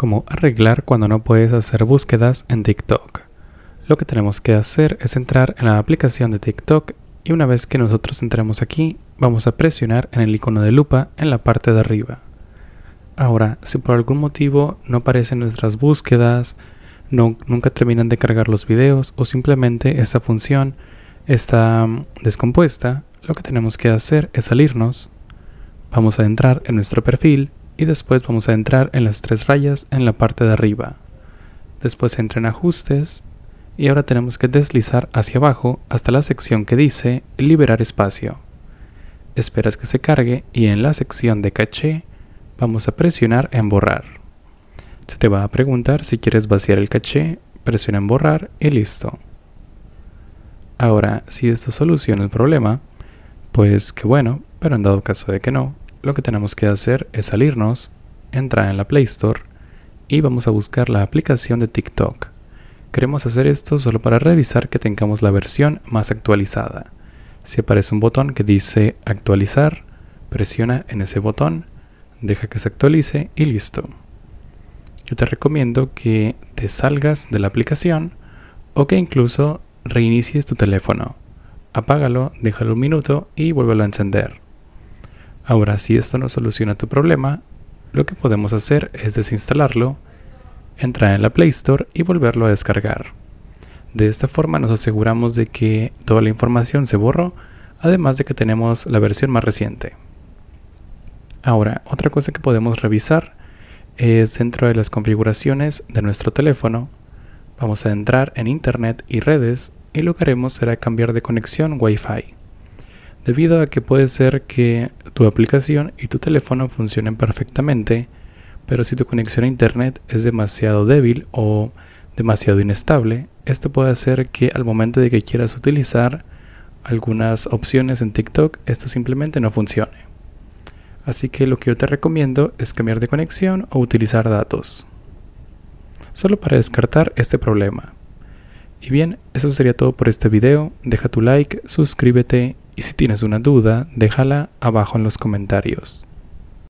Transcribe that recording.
cómo arreglar cuando no puedes hacer búsquedas en TikTok. Lo que tenemos que hacer es entrar en la aplicación de TikTok y una vez que nosotros entremos aquí, vamos a presionar en el icono de lupa en la parte de arriba. Ahora, si por algún motivo no aparecen nuestras búsquedas, nunca terminan de cargar los videos o simplemente esta función está descompuesta, lo que tenemos que hacer es salirnos. Vamos a entrar en nuestro perfil y después vamos a entrar en las tres rayas en la parte de arriba. Después entra en ajustes y ahora tenemos que deslizar hacia abajo hasta la sección que dice liberar espacio. Esperas que se cargue y en la sección de caché vamos a presionar en borrar. Se te va a preguntar si quieres vaciar el caché, presiona en borrar y listo. Ahora, si esto soluciona el problema, pues qué bueno, pero en dado caso de que no, lo que tenemos que hacer es salirnos, entrar en la Play Store y vamos a buscar la aplicación de TikTok. Queremos hacer esto solo para revisar que tengamos la versión más actualizada. Si aparece un botón que dice actualizar, presiona en ese botón, deja que se actualice y listo. Yo te recomiendo que te salgas de la aplicación o que incluso reinicies tu teléfono. Apágalo, déjalo un minuto y vuélvelo a encender. Ahora, si esto no soluciona tu problema, lo que podemos hacer es desinstalarlo, entrar en la Play Store y volverlo a descargar. De esta forma nos aseguramos de que toda la información se borró, además de que tenemos la versión más reciente. Ahora, otra cosa que podemos revisar es dentro de las configuraciones de nuestro teléfono. Vamos a entrar en Internet y redes y lo que haremos será cambiar de conexión Wi-Fi. Debido a que puede ser que tu aplicación y tu teléfono funcionen perfectamente, pero si tu conexión a Internet es demasiado débil o demasiado inestable, esto puede hacer que al momento de que quieras utilizar algunas opciones en TikTok, esto simplemente no funcione. Así que lo que yo te recomiendo es cambiar de conexión o utilizar datos, solo para descartar este problema. Y bien, eso sería todo por este video. Deja tu like, suscríbete y si tienes una duda, déjala abajo en los comentarios.